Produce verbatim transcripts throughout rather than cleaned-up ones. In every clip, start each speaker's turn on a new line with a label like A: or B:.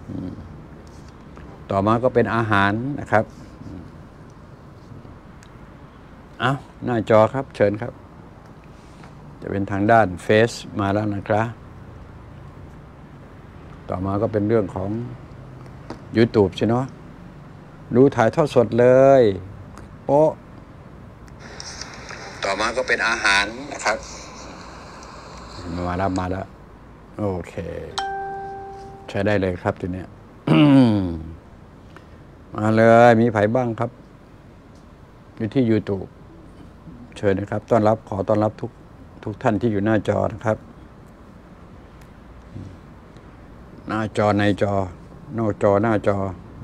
A: ต่อมาก็เป็นอาหารนะครับอ้าวหน้าจอครับเชิญครับจะเป็นทางด้านเฟซมาแล้วนะครับต่อมาก็เป็นเรื่องของ YouTube ใช่ไหมดูถ่ายทอดสดเลยโป๊ะต่อมาก็เป็นอาหารนะครับมาแล้วมาแล้วโอเคใช้ได้เลยครับทีเนี้ย มาเลยมีไผบ้างครับอยู่ที่ YouTube เชิญนะครับต้อนรับขอต้อนรับทุกทุกท่านที่อยู่หน้าจอนะครับหน้าจอในจอนอกจอหน้าจอ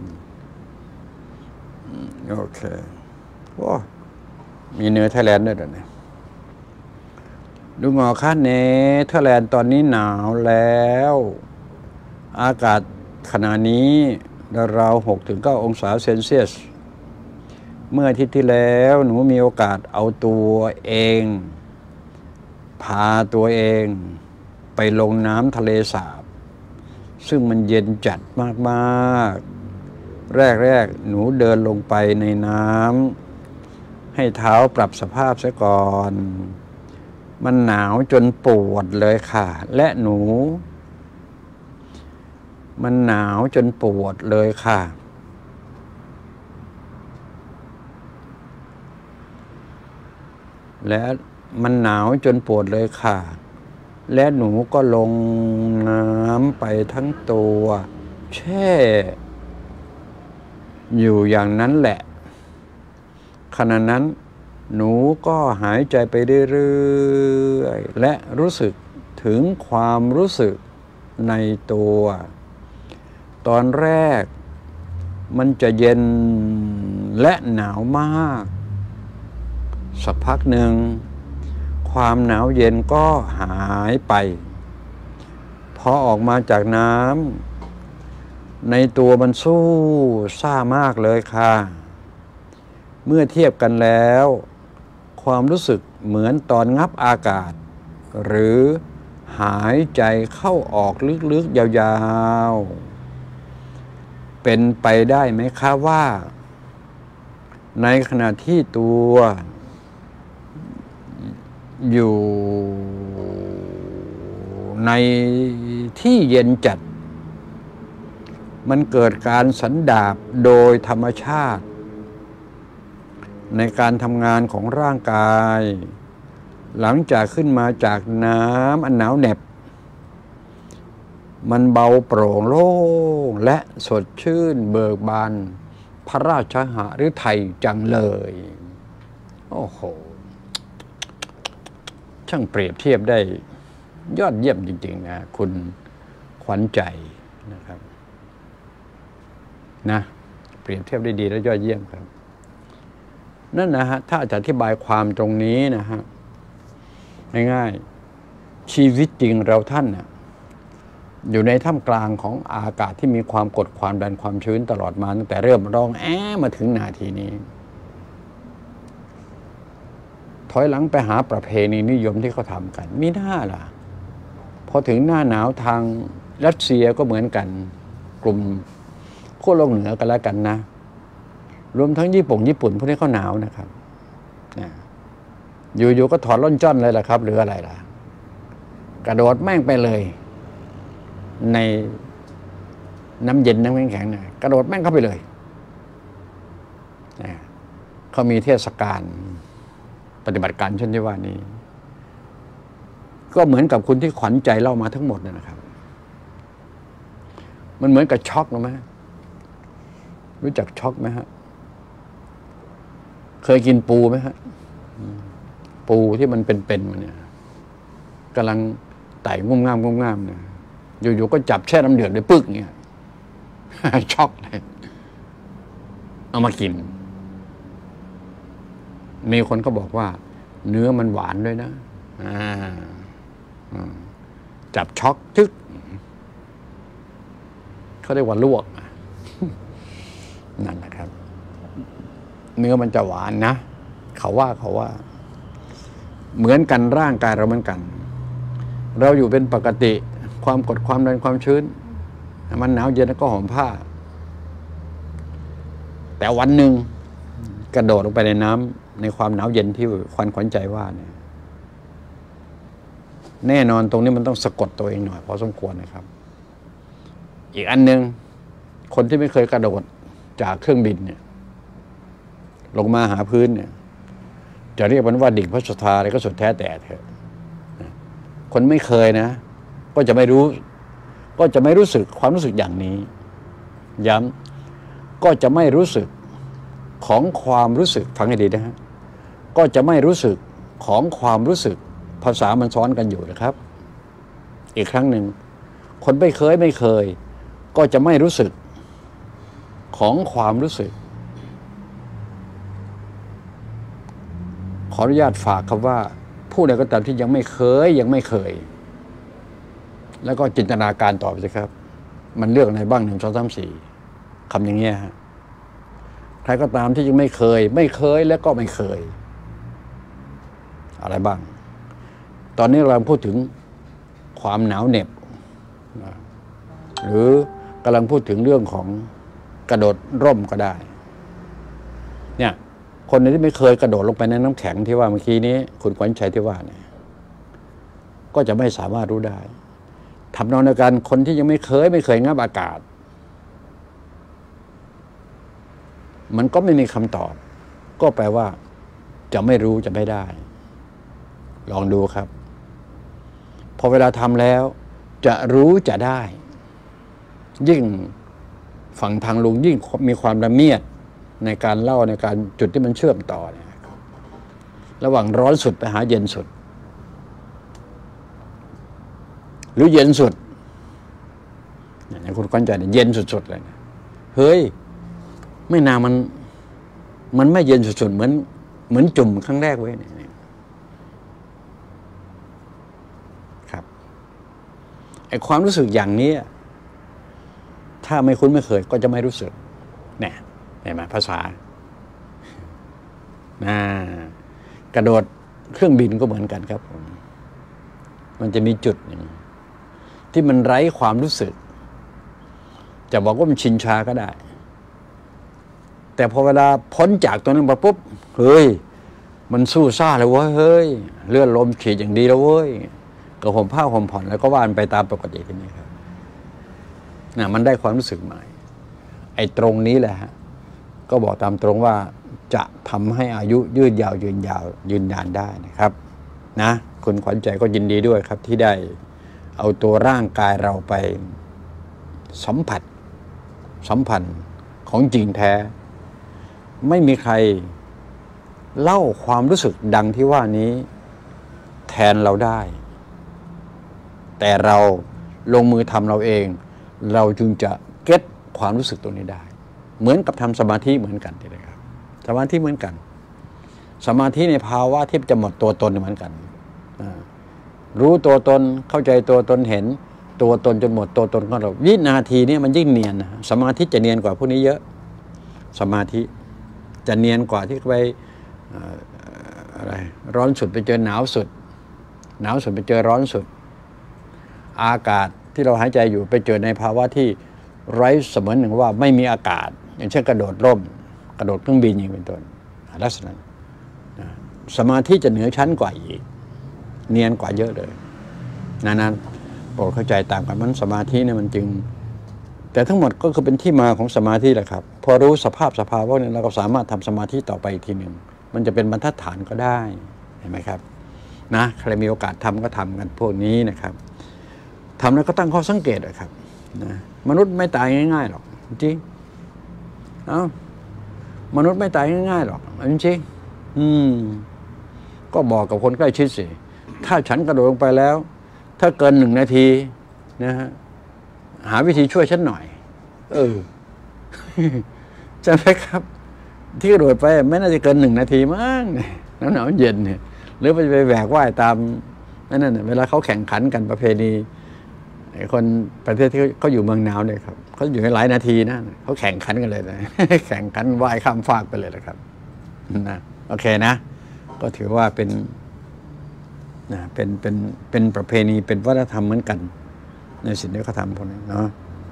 A: โอเคโอ้มีเนื้อไทยแลนด์ด้วยนะดูงอค่าเนเธอร์แลนด์ตอนนี้หนาวแล้วอากาศขณะนี้ราวหกถึงเก้าองศาเซนเซียสเมื่ออาทิตย์ที่แล้วหนูมีโอกาสเอาตัวเองพาตัวเองไปลงน้ำทะเลสาบซึ่งมันเย็นจัดมากๆแรกๆหนูเดินลงไปในน้ำให้เท้าปรับสภาพซะก่อนมันหนาวจนปวดเลยค่ะและหนูมันหนาวจนปวดเลยค่ะและมันหนาวจนปวดเลยค่ะและหนูก็ลงน้ำไปทั้งตัวแช่อยู่อย่างนั้นแหละขณะนั้นหนูก็หายใจไปเรื่อยๆและรู้สึกถึงความรู้สึกในตัวตอนแรกมันจะเย็นและหนาวมากสักพักหนึ่งความหนาวเย็นก็หายไปพอออกมาจากน้ำในตัวมันสู้ซ่ามากเลยค่ะเมื่อเทียบกันแล้วความรู้สึกเหมือนตอนงับอากาศหรือหายใจเข้าออกลึกๆยาวๆเป็นไปได้ไหมคะว่าในขณะที่ตัวอยู่ในที่เย็นจัดมันเกิดการสันดาปโดยธรรมชาติในการทำงานของร่างกายหลังจากขึ้นมาจากน้ำอันหนาวเหน็บมันเบาโปร่งโล่งและสดชื่นเบิกบานพระราชหฤทัยจังเลยโอ้โหช่างเปรียบเทียบได้ยอดเยี่ยมจริงๆนะคุณขวัญใจนะครับนะเปรียบเทียบได้ดีและยอดเยี่ยมครับนั่นนะฮะถ้าจะอธิบายความตรงนี้นะฮะง่ายๆชีวิตจริงเราท่านน่ะอยู่ในท่ามกลางของอากาศที่มีความกดความดันความชื้นตลอดมาตั้งแต่เริ่มร้องแอะมาถึงนาทีนี้ถอยหลังไปหาประเพณีนิยมที่เขาทำกันมีหน้าล่ะพอถึงหน้าหนาวทางรัสเซียก็เหมือนกันกลุ่มขั้วโลกเหนือกันแล้วกันนะรวมทั้งญี่ปุ่นญี่ปุ่นพวกนี้เขาหนาวนะครับอยู่ๆก็ถอดล่อนจ้อนเลยล่ะครับหรืออะไรล่ะกระโดดแม่งไปเลยในน้ำเย็นน้ำแข็งๆนะกระโดดแม่งเข้าไปเลยเขามีเทศกาลปฏิบัติการเช่นที่ว่านี้ก็เหมือนกับคุณที่ขวัญใจเล่ามาทั้งหมดนะครับมันเหมือนกับช็อกนะไหมรู้จักช็อกไหมฮะเคยกินปูไหมฮะปูที่มันเป็นๆมันเนี่ยกำลังไต่งุ่มง่ามงุ่มง่ามเนี่ยอยู่ๆก็จับแช่น้ำเดือดเลยปึ๊กเงี้ยช็อกเลยเอามากินมีคนก็บอกว่าเนื้อมันหวานด้วยนะจับช็อกจึ๊กเขาเรียกว่าลวกนั่นแหละครับเนื้อมันจะหวานนะเขาว่าเขาว่าเหมือนกันร่างกายเราเหมือนกันเราอยู่เป็นปกติความกดความดันความชื้นมันหนาวเย็นแล้วก็ห่มผ้าแต่วันหนึ่งกระโดดลงไปในน้ำในความหนาวเย็นที่ควันขวัญใจว่าเนี่ยแน่นอนตรงนี้มันต้องสะกดตัวเองหน่อยพอสมควรนะครับอีกอันหนึ่งคนที่ไม่เคยกระโดดจากเครื่องบินเนี่ยลงมาหาพื้นเนี่ยจะเรียกมันว่าดิ่งพระสุธาอะไรก็สุดแท้แต่เถอะคนไม่เคยนะก็จะไม่รู้ก็จะไม่รู้สึกความรู้สึกอย่างนี้ย้ำก็จะไม่รู้สึกของความรู้สึกฟังให้ดีนะฮะก็จะไม่รู้สึกของความรู้สึกภาษามันซ้อนกันอยู่นะครับอีกครั้งหนึ่งคนไม่เคยไม่เคยก็จะไม่รู้สึกของความรู้สึกขออนุญาตฝากคำว่าผู้ใดก็ตามที่ยังไม่เคยยังไม่เคยแล้วก็จินตนาการต่อไปสิครับมันเลือกอะไรบ้างหนึ่งสองสามสี่คำอย่างเงี้ยฮะใครก็ตามที่ยังไม่เคยไม่เคยแล้วก็ไม่เคยอะไรบ้างตอนนี้เราพูดถึงความหนาวเหน็บหรือกำลังพูดถึงเรื่องของกระโดดร่มก็ได้เนี่ยคนที่ไม่เคยกระโดดลงไปในน้ำแข็งที่ว่าเมื่อกี้นี้คุณขวัญชัยที่ว่าเนี่ยก็จะไม่สามารถรู้ได้ทำนองเดียวกันคนที่ยังไม่เคยไม่เคยงับอากาศมันก็ไม่มีคำตอบก็แปลว่าจะไม่รู้จะไม่ได้ลองดูครับพอเวลาทำแล้วจะรู้จะได้ยิ่งฝั่งทางลุงยิ่งมีความละเมียดในการเล่าในการจุดที่มันเชื่อมต่อเนี่ยระหว่างร้อนสุดไปหาเย็นสุดหรือเย็นสุดอย่างคุณขวัญใจเนี่ยเย็นสุดๆเลยนะเฮ้ยไม่นานมันมันไม่เย็นสุดๆเหมือนเหมือนจุ่มครั้งแรกเว้ยเนี่ยครับไอ้ความรู้สึกอย่างนี้ถ้าไม่คุ้นไม่เคยก็จะไม่รู้สึกเนี่ยเห็นไหมภาษาน่ากระโดดเครื่องบินก็เหมือนกันครับผมมันจะมีจุดหนึ่งที่มันไร้ความรู้สึกจะบอกว่ามันชินชาก็ได้แต่พอเวลาพ้นจากตัวนั้นมาปุ๊บเฮ้ยมันสู้ซ่าเลยเว้ยเฮ้ยเลือดลมฉีดอย่างดีแล้วเว้ยก็ห่มผ้าห่มผ่อนแล้วก็ว่านไปตามปกติทีนี้ครับน่ะมันได้ความรู้สึกใหม่ไอ้ตรงนี้แหละฮะก็บอกตามตรงว่าจะทำให้อายุยืดยาวยืนยาวยืนนานได้นะครับนะคุณขวัญใจก็ยินดีด้วยครับที่ได้เอาตัวร่างกายเราไปสัมผัสสัมพันธ์ของจริงแท้ไม่มีใครเล่าความรู้สึกดังที่ว่านี้แทนเราได้แต่เราลงมือทำเราเองเราจึงจะเก็ตความรู้สึกตัวนี้ได้เหมือนกับทำสมาธิเหมือนกันเลยครับสมาธิเหมือนกันสมาธิในภาวะที่จะหมดตัวตนเหมือนกันรู้ตัวตนเข้าใจตัวตนเห็นตัวตนจนหมดตัวตนของเราวินาทีนี้มันยิ่งเนียนนะสมาธิจะเนียนกว่าพวกนี้เยอะสมาธิจะเนียนกว่าที่ไปอะไรร้อนสุดไปเจอหนาวสุดหนาวสุดไปเจอร้อนสุดอากาศที่เราหายใจอยู่ไปเจอในภาวะที่ไร้เสมือนหนึ่งว่าไม่มีอากาศอย่างเช่นกระโดดร่มกระโดดเครื่องบินอย่างเป็นต้นลักษณะสมาธิจะเหนือชั้นกว่าอีกเนียนกว่าเยอะเลยนั้นนั้นโปรดเข้าใจตามกันมันสมาธิเนี่ยมันจึงแต่ทั้งหมดก็คือเป็นที่มาของสมาธิแหละครับพอรู้สภาพสภาวะเนี่ยเราก็สามารถทำสมาธิต่อไปอีกทีหนึ่งมันจะเป็นบรรทัดฐานก็ได้เห็นไหมครับนะใครมีโอกาสทำก็ทำกันพวกนี้นะครับทำแล้วก็ตั้งข้อสังเกตเลยครับนะมนุษย์ไม่ตายง่ายๆหรอกจริงเอ้ามนุษย์ไม่ตายง่ายๆหรอกจริงอืมก็บอกกับคนใกล้ชิดสิถ้าฉันกระโดดลงไปแล้วถ้าเกินหนึ่งนาทีนะฮะหาวิธีช่วยฉันหน่อยเออใช่ไหมครับที่กระโดดไปไม่น่าจะเกินหนึ่งนาทีมั้งหนาวหนาวเย็นเนี่ยหรือไปไปแหวกว่ายตามนั่นน่ะเวลาเขาแข่งขันกันประเพณีไอ้คนประเทศที่เขาอยู่เมืองหนาวเนี่ยครับเขาอยู่ในหลายนาทีนะเขาแข่งขันกันเลยนะแข่งขันว่ายข้ามฟากไปเลยนะครับนะโอเคนะก็ถือว่าเป็นนะเป็นเป็นเป็นประเพณีเป็นวัฒนธรรมเหมือนกันในสิ่งที่เขาทำพวกนี้เนาะ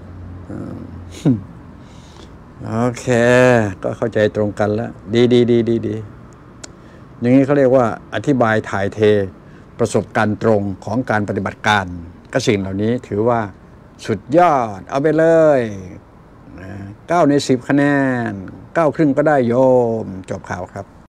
A: โอเคก็เข้าใจตรงกันแล้วดีดีดีดีดีอย่างนี้เขาเรียกว่าอธิบายถ่ายเทประสบการณ์ตรงของการปฏิบัติการก็สิ่งเหล่านี้ถือว่าสุดยอดเอาไปเลยเก้าในสิบคะแนนเก้าครึ่งก็ได้โยมจบข่าวครับ